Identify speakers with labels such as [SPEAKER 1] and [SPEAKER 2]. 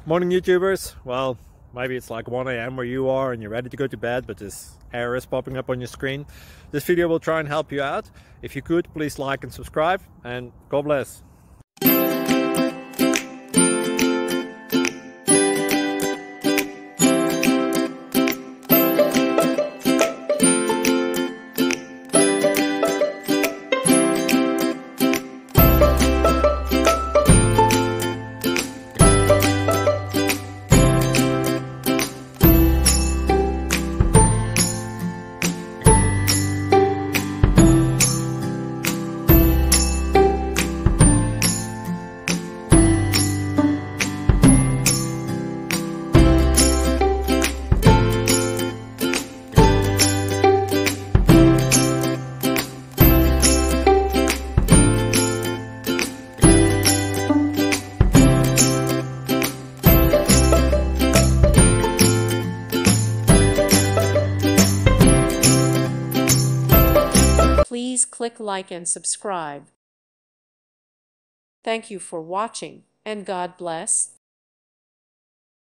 [SPEAKER 1] Morning YouTubers. Well, maybe it's like 1 a.m. where you are and you're ready to go to bed, but this error is popping up on your screen. This video will try and help you out. If you could, please like and subscribe, and God bless.
[SPEAKER 2] Please click like and subscribe. Thank you for watching, and God bless.